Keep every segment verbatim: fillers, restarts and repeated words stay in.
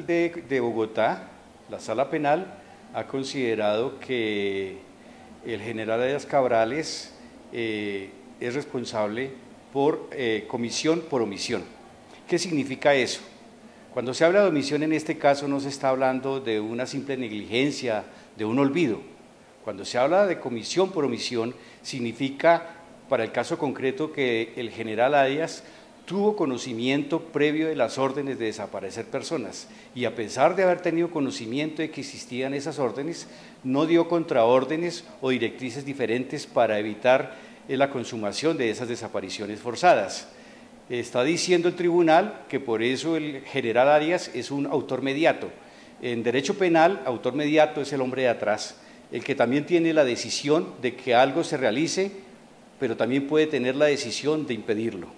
de, de Bogotá, la Sala Penal, ha considerado que el general Arias Cabrales eh, es responsable por eh, comisión por omisión. ¿Qué significa eso? Cuando se habla de omisión en este caso no se está hablando de una simple negligencia, de un olvido. Cuando se habla de comisión por omisión significa, para el caso concreto, que el general Arias tuvo conocimiento previo de las órdenes de desaparecer personas y a pesar de haber tenido conocimiento de que existían esas órdenes, no dio contraórdenes o directrices diferentes para evitar la consumación de esas desapariciones forzadas. Está diciendo el tribunal que por eso el general Arias es un autor mediato. En derecho penal, autor mediato es el hombre de atrás, el que también tiene la decisión de que algo se realice, pero también puede tener la decisión de impedirlo.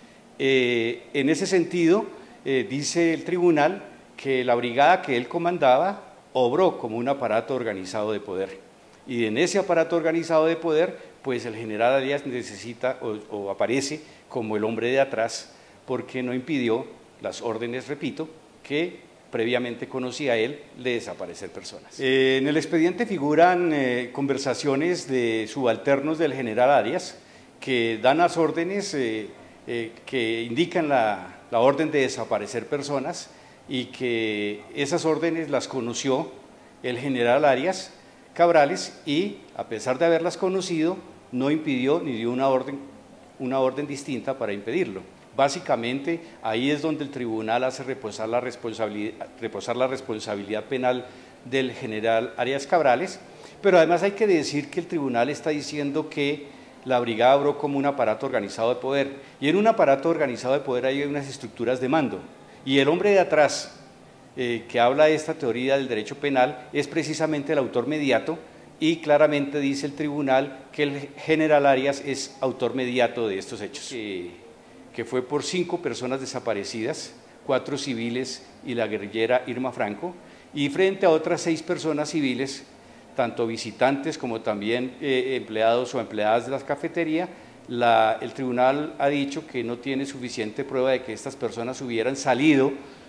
Eh, en ese sentido, eh, dice el tribunal que la brigada que él comandaba obró como un aparato organizado de poder. Y en ese aparato organizado de poder, pues el general Arias necesita o, o aparece como el hombre de atrás, porque no impidió las órdenes, repito, que previamente conocía él de desaparecer personas. Eh, en el expediente figuran eh, conversaciones de subalternos del general Arias que dan las órdenes eh, eh, que indican la, la orden de desaparecer personas y que esas órdenes las conoció el general Arias Cabrales y, a pesar de haberlas conocido, no impidió ni dio una orden, una orden distinta para impedirlo. Básicamente, ahí es donde el tribunal hace reposar la responsabilidad, reposar la responsabilidad penal del general Arias Cabrales, pero además hay que decir que el tribunal está diciendo que la brigada obró como un aparato organizado de poder, y en un aparato organizado de poder hay unas estructuras de mando, y el hombre de atrás eh, que habla de esta teoría del derecho penal es precisamente el autor mediato, y claramente dice el tribunal que el general Arias es autor mediato de estos hechos. Eh, que fue por cinco personas desaparecidas, cuatro civiles y la guerrillera Irma Franco, y frente a otras seis personas civiles, tanto visitantes como también eh, empleados o empleadas de la cafetería, la, el tribunal ha dicho que no tiene suficiente prueba de que estas personas hubieran salido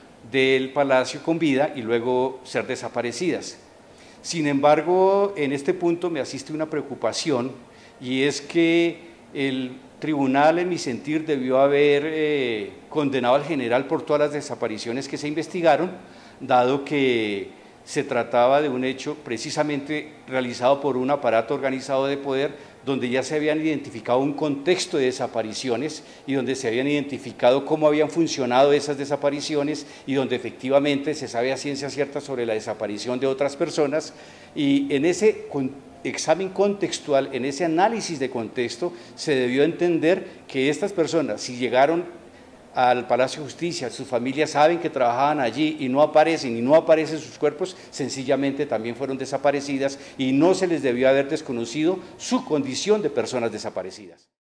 del palacio con vida y luego ser desaparecidas. Sin embargo, en este punto me asiste una preocupación, y es que el tribunal, en mi sentir, debió haber eh, condenado al general por todas las desapariciones que se investigaron, dado que se trataba de un hecho precisamente realizado por un aparato organizado de poder, donde ya se habían identificado un contexto de desapariciones y donde se habían identificado cómo habían funcionado esas desapariciones y donde efectivamente se sabe a ciencia cierta sobre la desaparición de otras personas, y en ese examen contextual, en ese análisis de contexto, se debió entender que estas personas, si llegaron al Palacio de Justicia, sus familias saben que trabajaban allí y no aparecen, y no aparecen sus cuerpos, sencillamente también fueron desaparecidas y no se les debió haber desconocido su condición de personas desaparecidas.